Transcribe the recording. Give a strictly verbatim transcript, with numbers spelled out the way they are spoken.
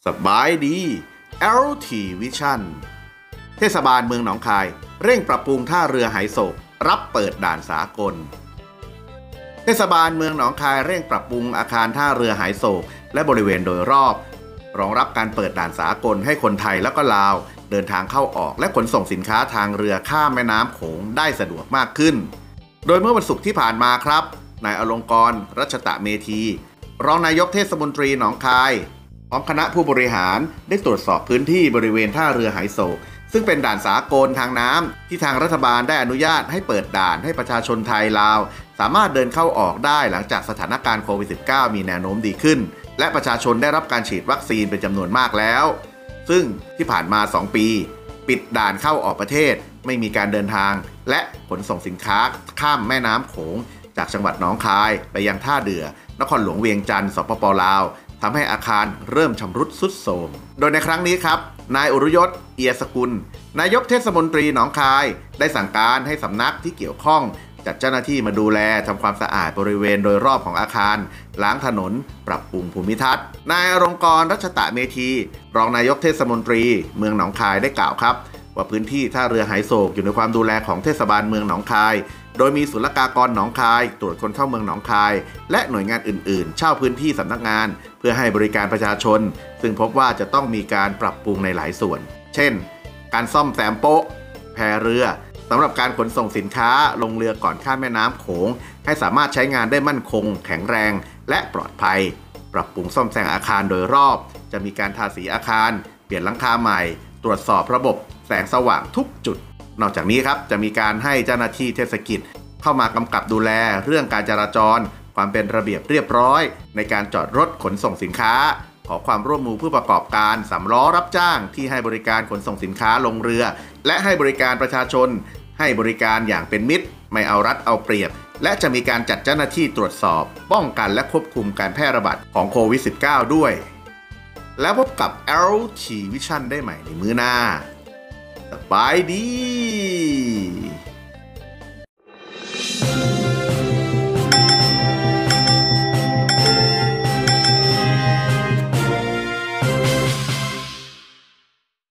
สบายดี แอล ที Vision เทศบาลเมืองหนองคายเร่งปรับปรุงท่าเรือไหโศกรับเปิดด่านสากลเทศบาลเมืองหนองคายเร่งปรับปรุงอาคารท่าเรือไหโศกและบริเวณโดยรอบรองรับการเปิดด่านสากลให้คนไทยและก็ลาวเดินทางเข้าออกและขนส่งสินค้าทางเรือข้ามแม่น้ำโขงได้สะดวกมากขึ้นโดยเมื่อวันศุกร์ที่ผ่านมาครับนายอลงกรณ์รัชตะเมธีรองนายกเทศมนตรีหนองคายพร้อมคณะผู้บริหารได้ตรวจสอบพื้นที่บริเวณท่าเรือไหโศกซึ่งเป็นด่านสากลทางน้ำที่ทางรัฐบาลได้อนุญาตให้เปิดด่านให้ประชาชนไทยลาวสามารถเดินเข้าออกได้หลังจากสถานการณ์โควิด สิบเก้า มีแนวโน้มดีขึ้นและประชาชนได้รับการฉีดวัคซีนเป็นจำนวนมากแล้วซึ่งที่ผ่านมาสองปีปิดด่านเข้าออกประเทศไม่มีการเดินทางและขนส่งสินค้าข้ามแม่น้ำโขงจากจังหวัดหนองคายไปยังท่าเรือนครหลวงเวียงจันทร์สปป.ลาวทำให้อาคารเริ่มชำรุดทรุดโทรมโดยในครั้งนี้ครับนายอุรุยศ เอียสกุลนายกเทศมนตรีหนองคายได้สั่งการให้สำนักที่เกี่ยวข้องจัดเจ้าหน้าที่มาดูแลทำความสะอาดบริเวณโดยรอบของอาคารล้างถนนปรับปรุงภูมิทัศน์นายอลงกรณ์รัชตะเมธีรองนายกเทศมนตรีเมืองหนองคายได้กล่าวครับว่าพื้นที่ท่าเรือไหโศกอยู่ในความดูแลของเทศบาลเมืองหนองคายโดยมีศุลกากรหนองคายตรวจคนเข้าเมืองหนองคายและหน่วยงานอื่นๆเช่าพื้นที่สำนักงานเพื่อให้บริการประชาชนซึ่งพบว่าจะต้องมีการปรับปรุงในหลายส่วนเช่นการซ่อมแซมโป๊ะแพเรือสำหรับการขนส่งสินค้าลงเรือก่อนข้ามแม่น้ำโขงให้สามารถใช้งานได้มั่นคงแข็งแรงและปลอดภัยปรับปรุงซ่อมแซมอาคารโดยรอบจะมีการทาสีอาคารเปลี่ยนหลังคาใหม่ตรวจสอบระบบแสงสว่างทุกจุดนอกจากนี้ครับจะมีการให้เจ้าหน้าที่เทศกิจเข้ามากำกับดูแลเรื่องการจราจรความเป็นระเบียบเรียบร้อยในการจอดรถขนส่งสินค้าขอความร่วมมือผู้ประกอบการสำล้อรับจ้างที่ให้บริการขนส่งสินค้าลงเรือและให้บริการประชาชนให้บริการอย่างเป็นมิตรไม่เอารัดเอาเปรียบและจะมีการจัดเจ้าหน้าที่ตรวจสอบป้องกันและควบคุมการแพร่ระบาดของโควิด สิบเก้า ด้วยแล้วพบกับ แอล ที Vision ได้ใหม่ในมื้อหน้าสบายดี